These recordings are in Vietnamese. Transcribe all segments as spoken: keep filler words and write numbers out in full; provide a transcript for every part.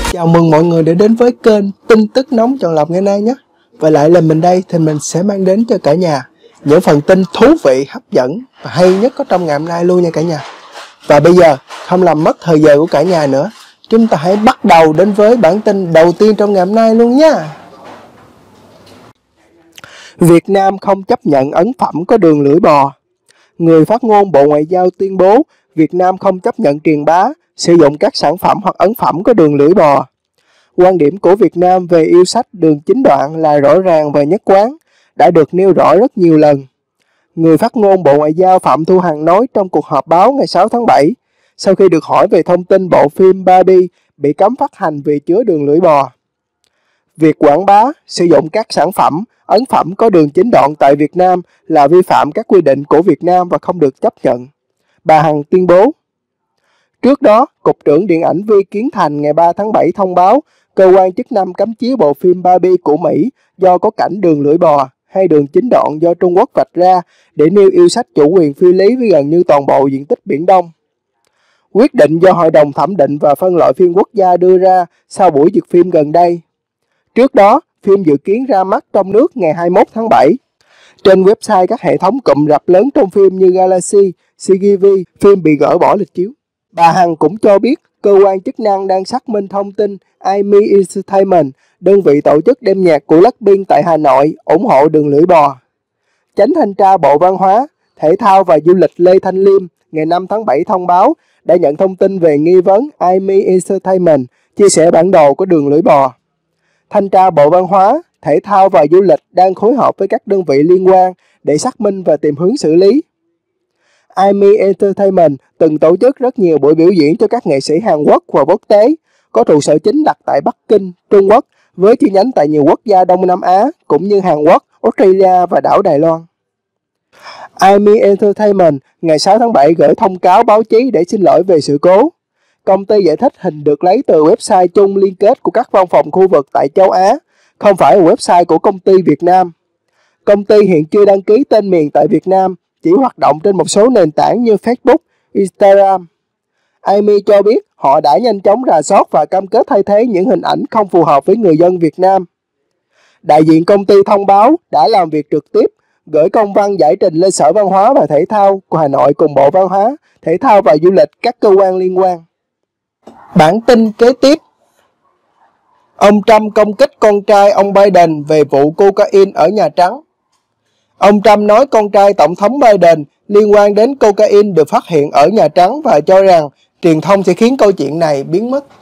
Chào mừng mọi người đã đến với kênh tin tức nóng chọn lọc ngày nay nhé. Và lại là mình đây thì mình sẽ mang đến cho cả nhà những phần tin thú vị, hấp dẫn và hay nhất có trong ngày hôm nay luôn nha cả nhà. Và bây giờ không làm mất thời giờ của cả nhà nữa, chúng ta hãy bắt đầu đến với bản tin đầu tiên trong ngày hôm nay luôn nha. Việt Nam không chấp nhận ấn phẩm có đường lưỡi bò. Người phát ngôn Bộ Ngoại giao tuyên bố Việt Nam không chấp nhận truyền bá, sử dụng các sản phẩm hoặc ấn phẩm có đường lưỡi bò. Quan điểm của Việt Nam về yêu sách đường chín đoạn là rõ ràng và nhất quán, đã được nêu rõ rất nhiều lần. Người phát ngôn Bộ Ngoại giao Phạm Thu Hằng nói trong cuộc họp báo ngày sáu tháng bảy, sau khi được hỏi về thông tin bộ phim Barbie bị cấm phát hành vì chứa đường lưỡi bò. Việc quảng bá, sử dụng các sản phẩm, ấn phẩm có đường chín đoạn tại Việt Nam là vi phạm các quy định của Việt Nam và không được chấp nhận, bà Hằng tuyên bố. Trước đó, Cục trưởng Điện ảnh Vi Kiến Thành ngày ba tháng bảy thông báo cơ quan chức năng cấm chiếu bộ phim Barbie của Mỹ do có cảnh đường lưỡi bò hay đường chín đoạn do Trung Quốc vạch ra để nêu yêu sách chủ quyền phi lý với gần như toàn bộ diện tích Biển Đông. Quyết định do Hội đồng Thẩm định và Phân loại phim quốc gia đưa ra sau buổi duyệt phim gần đây. Trước đó, phim dự kiến ra mắt trong nước ngày hai mươi mốt tháng bảy. Trên website các hệ thống cụm rạp lớn trong phim như Galaxy, xê giê vê, phim bị gỡ bỏ lịch chiếu. Bà Hằng cũng cho biết cơ quan chức năng đang xác minh thông tin i em i Entertainment, đơn vị tổ chức đêm nhạc của Blackpink tại Hà Nội, ủng hộ đường lưỡi bò. Chánh thanh tra Bộ Văn hóa, Thể thao và Du lịch Lê Thanh Liêm ngày năm tháng bảy thông báo đã nhận thông tin về nghi vấn i em i Entertainment chia sẻ bản đồ của đường lưỡi bò. Thanh tra Bộ Văn hóa, Thể thao và Du lịch đang phối hợp với các đơn vị liên quan để xác minh và tìm hướng xử lý. i em i Entertainment từng tổ chức rất nhiều buổi biểu diễn cho các nghệ sĩ Hàn Quốc và quốc tế, có trụ sở chính đặt tại Bắc Kinh, Trung Quốc, với chi nhánh tại nhiều quốc gia Đông Nam Á, cũng như Hàn Quốc, Australia và đảo Đài Loan. i em i Entertainment ngày sáu tháng bảy gửi thông cáo báo chí để xin lỗi về sự cố. Công ty giải thích hình được lấy từ website chung liên kết của các văn phòng khu vực tại châu Á, không phải là website của công ty Việt Nam. Công ty hiện chưa đăng ký tên miền tại Việt Nam, chỉ hoạt động trên một số nền tảng như Facebook, Instagram. i em i cho biết họ đã nhanh chóng rà soát và cam kết thay thế những hình ảnh không phù hợp với người dân Việt Nam. Đại diện công ty thông báo đã làm việc trực tiếp, gửi công văn giải trình lên Sở Văn hóa và Thể thao của Hà Nội cùng Bộ Văn hóa, Thể thao và Du lịch, các cơ quan liên quan. Bản tin kế tiếp. Ông Trump công kích con trai ông Biden về vụ cocaine ở Nhà Trắng. Ông Trump nói con trai Tổng thống Biden liên quan đến cocaine được phát hiện ở Nhà Trắng và cho rằng truyền thông sẽ khiến câu chuyện này biến mất.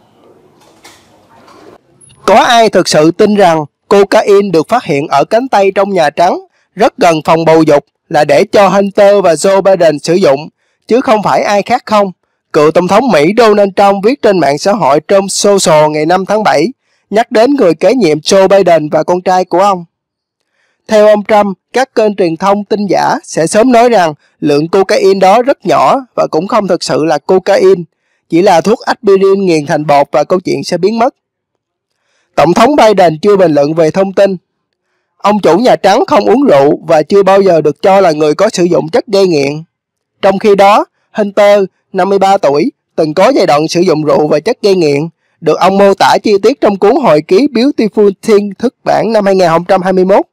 Có ai thực sự tin rằng cocaine được phát hiện ở cánh tay trong Nhà Trắng, rất gần phòng bầu dục, là để cho Hunter và Joe Biden sử dụng, chứ không phải ai khác không? Cựu Tổng thống Mỹ Donald Trump viết trên mạng xã hội Truth Social ngày năm tháng bảy, nhắc đến người kế nhiệm Joe Biden và con trai của ông. Theo ông Trump, các kênh truyền thông tin giả sẽ sớm nói rằng lượng cocaine đó rất nhỏ và cũng không thực sự là cocaine, chỉ là thuốc aspirin nghiền thành bột và câu chuyện sẽ biến mất. Tổng thống Biden chưa bình luận về thông tin. Ông chủ Nhà Trắng không uống rượu và chưa bao giờ được cho là người có sử dụng chất gây nghiện. Trong khi đó, Hunter, năm mươi ba tuổi, từng có giai đoạn sử dụng rượu và chất gây nghiện, được ông mô tả chi tiết trong cuốn hồi ký Beautiful Thing xuất bản năm hai nghìn không trăm hai mươi mốt.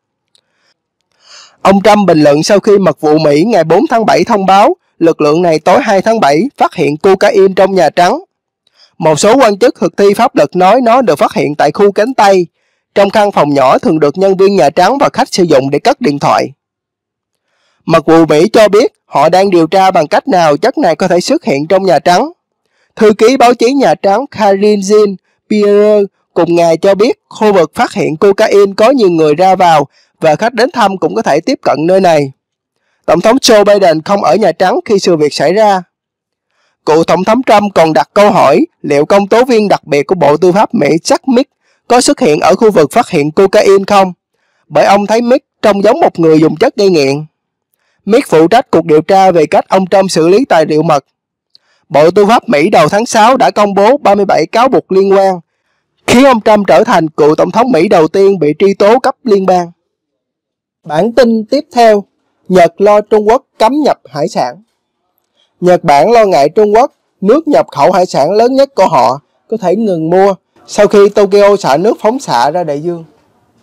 Ông Trump bình luận sau khi Mật vụ Mỹ ngày bốn tháng bảy thông báo lực lượng này tối hai tháng bảy phát hiện cocaine trong Nhà Trắng. Một số quan chức thực thi pháp luật nói nó được phát hiện tại khu cánh tay, trong căn phòng nhỏ thường được nhân viên Nhà Trắng và khách sử dụng để cất điện thoại. Mật vụ Mỹ cho biết họ đang điều tra bằng cách nào chất này có thể xuất hiện trong Nhà Trắng. Thư ký báo chí Nhà Trắng Karine Jean-Pierre cùng ngày cho biết khu vực phát hiện cocaine có nhiều người ra vào và khách đến thăm cũng có thể tiếp cận nơi này. Tổng thống Joe Biden không ở Nhà Trắng khi sự việc xảy ra. Cựu Tổng thống Trump còn đặt câu hỏi liệu công tố viên đặc biệt của Bộ Tư pháp Mỹ Jack Smith có xuất hiện ở khu vực phát hiện cocaine không, bởi ông thấy Mick trông giống một người dùng chất gây nghiện. Mick phụ trách cuộc điều tra về cách ông Trump xử lý tài liệu mật. Bộ Tư pháp Mỹ đầu tháng sáu đã công bố ba mươi bảy cáo buộc liên quan, khiến ông Trump trở thành cựu Tổng thống Mỹ đầu tiên bị truy tố cấp liên bang. Bản tin tiếp theo. Nhật lo Trung Quốc cấm nhập hải sản. Nhật Bản lo ngại Trung Quốc, nước nhập khẩu hải sản lớn nhất của họ, có thể ngừng mua sau khi Tokyo xả nước phóng xạ ra đại dương.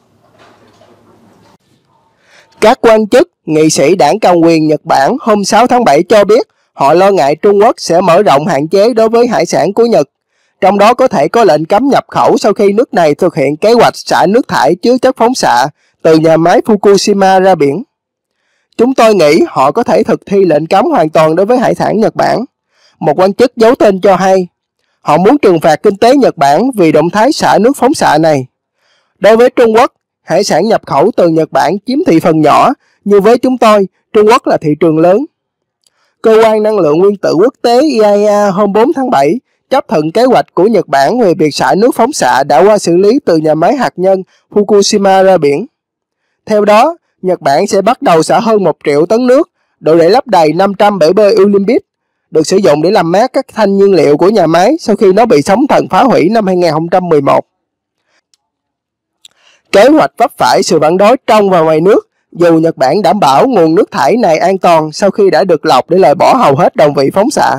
Các quan chức, nghị sĩ đảng cầm quyền Nhật Bản hôm sáu tháng bảy cho biết họ lo ngại Trung Quốc sẽ mở rộng hạn chế đối với hải sản của Nhật, trong đó có thể có lệnh cấm nhập khẩu sau khi nước này thực hiện kế hoạch xả nước thải chứa chất phóng xạ từ nhà máy Fukushima ra biển. Chúng tôi nghĩ họ có thể thực thi lệnh cấm hoàn toàn đối với hải sản Nhật Bản. Một quan chức giấu tên cho hay, họ muốn trừng phạt kinh tế Nhật Bản vì động thái xả nước phóng xạ này. Đối với Trung Quốc, hải sản nhập khẩu từ Nhật Bản chiếm thị phần nhỏ, nhưng với chúng tôi, Trung Quốc là thị trường lớn. Cơ quan năng lượng nguyên tử quốc tế I A E A hôm bốn tháng bảy chấp thuận kế hoạch của Nhật Bản về việc xả nước phóng xạ đã qua xử lý từ nhà máy hạt nhân Fukushima ra biển. Theo đó, Nhật Bản sẽ bắt đầu xả hơn một triệu tấn nước, đủ để lấp đầy năm trăm bể bơi Olympic, được sử dụng để làm mát các thanh nhiên liệu của nhà máy sau khi nó bị sóng thần phá hủy năm hai nghìn không trăm mười một. Kế hoạch vấp phải sự phản đối trong và ngoài nước, dù Nhật Bản đảm bảo nguồn nước thải này an toàn sau khi đã được lọc để loại bỏ hầu hết đồng vị phóng xạ.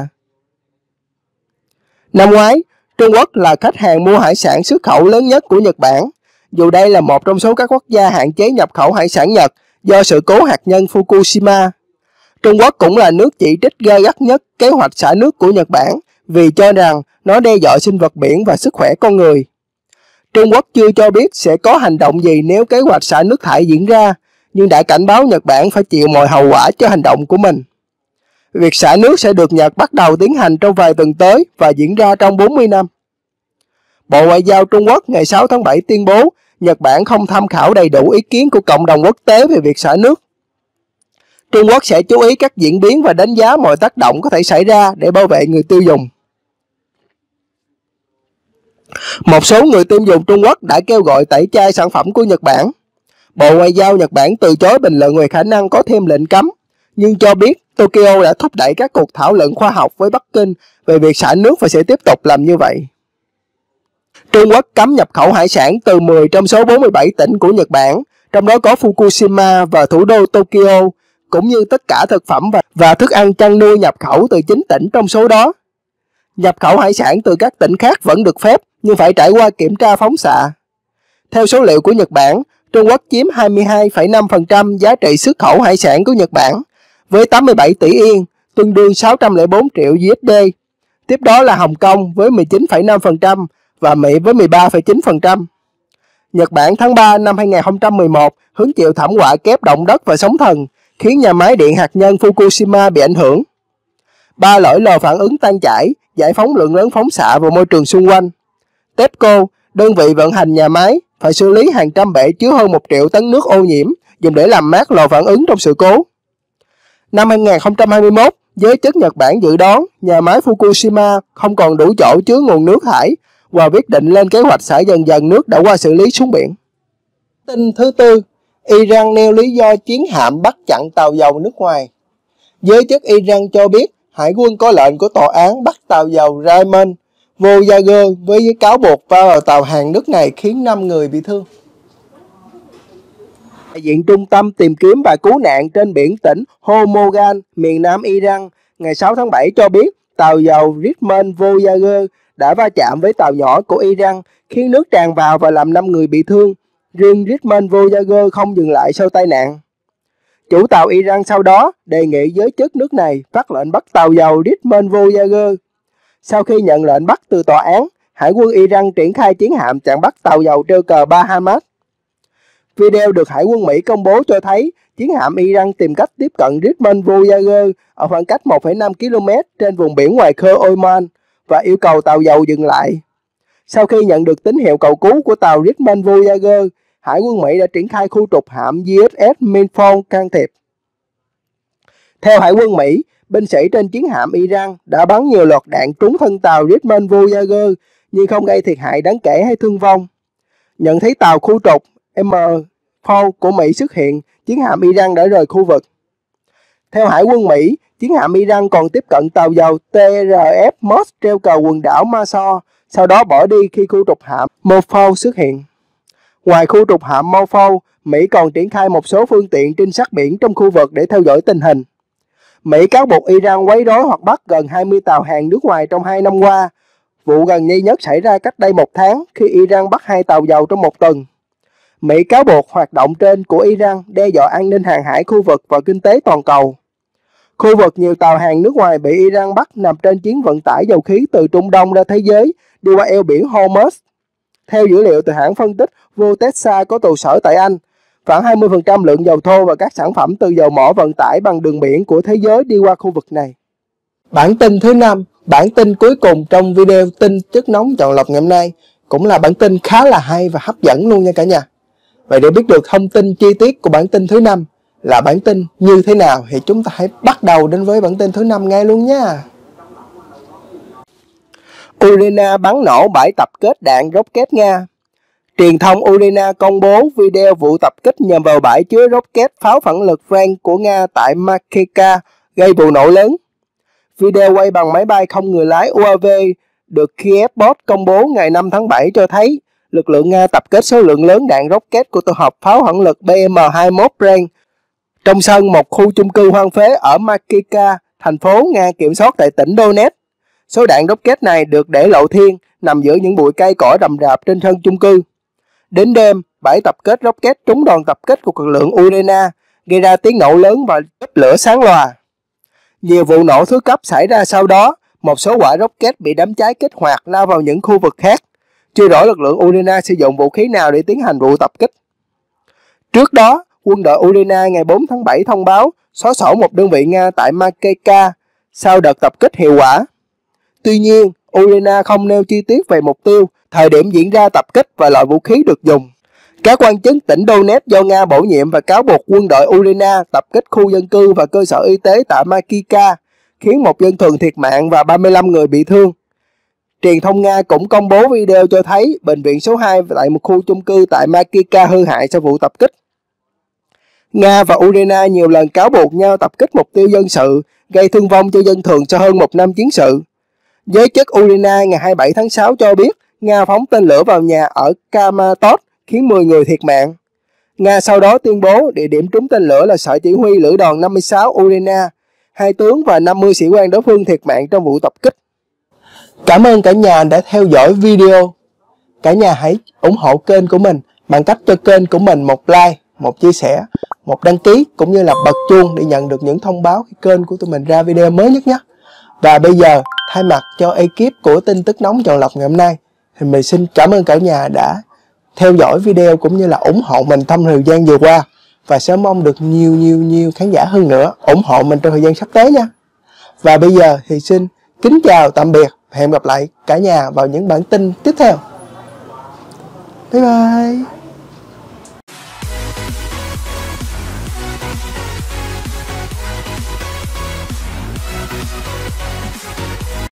Năm ngoái, Trung Quốc là khách hàng mua hải sản xuất khẩu lớn nhất của Nhật Bản, dù đây là một trong số các quốc gia hạn chế nhập khẩu hải sản Nhật do sự cố hạt nhân Fukushima. Trung Quốc cũng là nước chỉ trích gay gắt nhất kế hoạch xả nước của Nhật Bản vì cho rằng nó đe dọa sinh vật biển và sức khỏe con người. Trung Quốc chưa cho biết sẽ có hành động gì nếu kế hoạch xả nước thải diễn ra, nhưng đã cảnh báo Nhật Bản phải chịu mọi hậu quả cho hành động của mình. Việc xả nước sẽ được Nhật bắt đầu tiến hành trong vài tuần tới và diễn ra trong bốn mươi năm. Bộ Ngoại giao Trung Quốc ngày sáu tháng bảy tuyên bố Nhật Bản không tham khảo đầy đủ ý kiến của cộng đồng quốc tế về việc xả nước. Trung Quốc sẽ chú ý các diễn biến và đánh giá mọi tác động có thể xảy ra để bảo vệ người tiêu dùng. Một số người tiêu dùng Trung Quốc đã kêu gọi tẩy chay sản phẩm của Nhật Bản. Bộ Ngoại giao Nhật Bản từ chối bình luận về khả năng có thêm lệnh cấm, nhưng cho biết Tokyo đã thúc đẩy các cuộc thảo luận khoa học với Bắc Kinh về việc xả nước và sẽ tiếp tục làm như vậy. Trung Quốc cấm nhập khẩu hải sản từ mười trong số bốn mươi bảy tỉnh của Nhật Bản, trong đó có Fukushima và thủ đô Tokyo, cũng như tất cả thực phẩm và, và thức ăn chăn nuôi nhập khẩu từ chín tỉnh trong số đó. Nhập khẩu hải sản từ các tỉnh khác vẫn được phép, nhưng phải trải qua kiểm tra phóng xạ. Theo số liệu của Nhật Bản, Trung Quốc chiếm hai mươi hai phẩy năm phần trăm giá trị xuất khẩu hải sản của Nhật Bản, với tám mươi bảy tỷ yên, tương đương sáu trăm lẻ bốn triệu đô la. Tiếp đó là Hồng Kông với mười chín phẩy năm phần trăm và Mỹ với mười ba phẩy chín phần trăm. Nhật Bản tháng ba năm hai nghìn không trăm mười một hứng chịu thảm họa kép động đất và sóng thần, khiến nhà máy điện hạt nhân Fukushima bị ảnh hưởng. Ba lỗi lò phản ứng tan chảy, giải phóng lượng lớn phóng xạ vào môi trường xung quanh. TEPCO, đơn vị vận hành nhà máy, phải xử lý hàng trăm bể chứa hơn một triệu tấn nước ô nhiễm dùng để làm mát lò phản ứng trong sự cố. Năm hai nghìn không trăm hai mươi mốt, giới chức Nhật Bản dự đoán nhà máy Fukushima không còn đủ chỗ chứa nguồn nước thải và quyết định lên kế hoạch xả dần dần nước đã qua xử lý xuống biển. Tin thứ tư, Iran nêu lý do chiến hạm bắt chặn tàu dầu nước ngoài. Giới chức Iran cho biết hải quân có lệnh của tòa án bắt tàu dầu Raymond Voyager với cáo buộc va vào tàu hàng nước này khiến năm người bị thương. Đại diện Trung tâm tìm kiếm và cứu nạn trên biển tỉnh Hormozgan, miền nam Iran, ngày sáu tháng bảy cho biết tàu dầu Raymond Voyager đã va chạm với tàu nhỏ của Iran, khiến nước tràn vào và làm năm người bị thương. Riêng Raymond Voyager không dừng lại sau tai nạn. Chủ tàu Iran sau đó đề nghị giới chức nước này phát lệnh bắt tàu dầu Raymond Voyager. Sau khi nhận lệnh bắt từ tòa án, Hải quân Iran triển khai chiến hạm chặn bắt tàu dầu treo cờ Bahamas. Video được Hải quân Mỹ công bố cho thấy chiến hạm Iran tìm cách tiếp cận Raymond Voyager ở khoảng cách một phẩy năm ki lô mét trên vùng biển ngoài khơi Oman và yêu cầu tàu dầu dừng lại. Sau khi nhận được tín hiệu cầu cứu của tàu Raymond Voyager, Hải quân Mỹ đã triển khai khu trục hạm U S S Minfong can thiệp. Theo Hải quân Mỹ, binh sĩ trên chiến hạm Iran đã bắn nhiều loạt đạn trúng thân tàu Raymond Voyager nhưng không gây thiệt hại đáng kể hay thương vong. Nhận thấy tàu khu trục M bốn của Mỹ xuất hiện, chiến hạm Iran đã rời khu vực. Theo Hải quân Mỹ, chiến hạm Iran còn tiếp cận tàu dầu T R F Moss treo cờ quần đảo Masor, sau đó bỏ đi khi khu trục hạm Morpho xuất hiện. Ngoài khu trục hạm Morpho, Mỹ còn triển khai một số phương tiện trinh sát biển trong khu vực để theo dõi tình hình. Mỹ cáo buộc Iran quấy rối hoặc bắt gần hai mươi tàu hàng nước ngoài trong hai năm qua, Vụ gần đây nhất xảy ra cách đây một tháng khi Iran bắt hai tàu dầu trong một tuần. Mỹ cáo buộc hoạt động trên của Iran đe dọa an ninh hàng hải khu vực và kinh tế toàn cầu. Khu vực nhiều tàu hàng nước ngoài bị Iran bắt nằm trên chuyến vận tải dầu khí từ Trung Đông ra thế giới đi qua eo biển Hormuz. Theo dữ liệu từ hãng phân tích Votesa có trụ sở tại Anh, khoảng hai mươi phần trăm lượng dầu thô và các sản phẩm từ dầu mỏ vận tải bằng đường biển của thế giới đi qua khu vực này. Bản tin thứ năm, bản tin cuối cùng trong video tin tức nóng chọn lọc ngày hôm nay, cũng là bản tin khá là hay và hấp dẫn luôn nha cả nhà. Vậy để biết được thông tin chi tiết của bản tin thứ năm là bản tin như thế nào thì chúng ta hãy bắt đầu đến với bản tin thứ năm ngay luôn nha. Ukraine bắn nổ bãi tập kết đạn rocket Nga. Truyền thông Ukraine công bố video vụ tập kích nhằm vào bãi chứa rocket pháo phản lực Frank của Nga tại Makeka gây vụ nổ lớn. Video quay bằng máy bay không người lái u a vê được Kiev Post công bố ngày năm tháng bảy cho thấy lực lượng Nga tập kết số lượng lớn đạn rocket của tổ hợp pháo phản lực B M hai mươi mốt Frank trong sân một khu chung cư hoang phế ở Makeka, thành phố Nga kiểm soát tại tỉnh Donetsk. Số đạn rocket này được để lộ thiên, nằm giữa những bụi cây cỏ rậm rạp trên sân chung cư. Đến đêm, bãi tập kết rocket trúng đòn tập kích của lực lượng Ukraine, gây ra tiếng nổ lớn và chớp lửa sáng loà. Nhiều vụ nổ thứ cấp xảy ra sau đó, một số quả rocket bị đám cháy kích hoạt lao vào những khu vực khác. Chưa rõ lực lượng Ukraine sử dụng vũ khí nào để tiến hành vụ tập kích. Trước đó, quân đội Ukraine ngày bốn tháng bảy thông báo xóa sổ một đơn vị Nga tại Makeka sau đợt tập kích hiệu quả. Tuy nhiên, Ukraine không nêu chi tiết về mục tiêu, thời điểm diễn ra tập kích và loại vũ khí được dùng. Các quan chức tỉnh Donetsk do Nga bổ nhiệm và cáo buộc quân đội Ukraine tập kích khu dân cư và cơ sở y tế tại Makeka, khiến một dân thường thiệt mạng và ba mươi lăm người bị thương. Truyền thông Nga cũng công bố video cho thấy bệnh viện số hai tại một khu chung cư tại Makeka hư hại sau vụ tập kích. Nga và Ukraine nhiều lần cáo buộc nhau tập kích mục tiêu dân sự, gây thương vong cho dân thường sau hơn một năm chiến sự. Giới chức Ukraine ngày hai mươi bảy tháng sáu cho biết Nga phóng tên lửa vào nhà ở Kramatorsk khiến mười người thiệt mạng. Nga sau đó tuyên bố địa điểm trúng tên lửa là sở chỉ huy lữ đoàn năm mươi sáu Ukraine, hai tướng và năm mươi sĩ quan đối phương thiệt mạng trong vụ tập kích. Cảm ơn cả nhà đã theo dõi video. Cả nhà hãy ủng hộ kênh của mình bằng cách cho kênh của mình một like, một chia sẻ, một đăng ký cũng như là bật chuông để nhận được những thông báo khi kênh của tụi mình ra video mới nhất nhé. Và bây giờ, thay mặt cho ekip của tin tức nóng chọn lọc ngày hôm nay, thì mình xin cảm ơn cả nhà đã theo dõi video cũng như là ủng hộ mình trong thời gian vừa qua. Và sẽ mong được nhiều nhiều nhiều khán giả hơn nữa ủng hộ mình trong thời gian sắp tới nha. Và bây giờ thì xin kính chào tạm biệt. Hẹn gặp lại cả nhà vào những bản tin tiếp theo. Bye bye.